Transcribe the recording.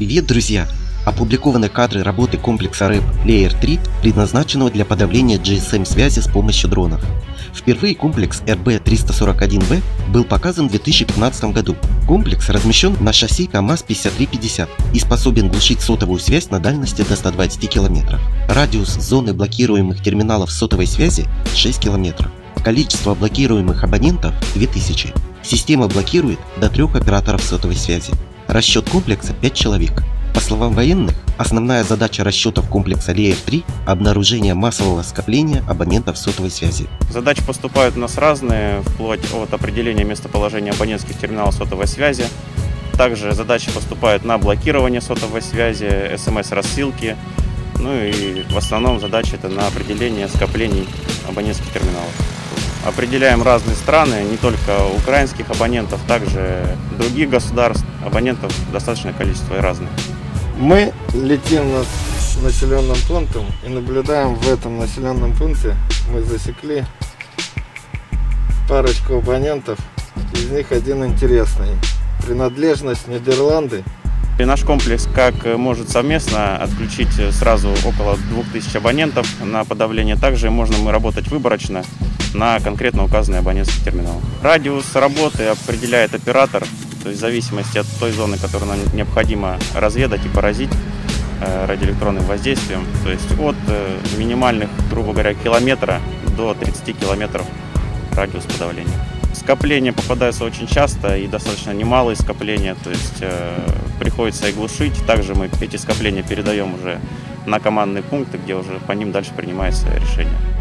Привет, друзья! Опубликованы кадры работы комплекса РЭП Layer 3, предназначенного для подавления GSM-связи с помощью дронов. Впервые комплекс RB341B был показан в 2015 году. Комплекс размещен на шасси КАМАЗ-5350 и способен глушить сотовую связь на дальности до 120 км. Радиус зоны блокируемых терминалов сотовой связи 6 км. Количество блокируемых абонентов 2000. Система блокирует до 3 операторов сотовой связи. Расчет комплекса 5 человек. По словам военных, основная задача расчетов комплекса Layer 3 – обнаружение массового скопления абонентов сотовой связи. Задачи поступают у нас разные, вплоть от определения местоположения абонентских терминалов сотовой связи. Также задачи поступают на блокирование сотовой связи, СМС-рассылки. Ну и в основном задача это на определение скоплений абонентских терминалов. Определяем разные страны, не только украинских абонентов, также других государств. Абонентов достаточное количество и разных. Мы летим над населенным пунктом и наблюдаем в этом населенном пункте. Мы засекли парочку абонентов, из них один интересный. Принадлежность Нидерланды. И наш комплекс как может совместно отключить сразу около 2000 абонентов на подавление. Также можем мы работать выборочно на конкретно указанный абонентский терминал. Радиус работы определяет оператор, то есть в зависимости от той зоны, которую нам необходимо разведать и поразить радиоэлектронным воздействием, то есть от минимальных, грубо говоря, километра до 30 километров радиус подавления. Скопления попадаются очень часто и достаточно немалые скопления, то есть приходится и глушить. Также мы эти скопления передаем уже на командные пункты, где уже по ним дальше принимается решение.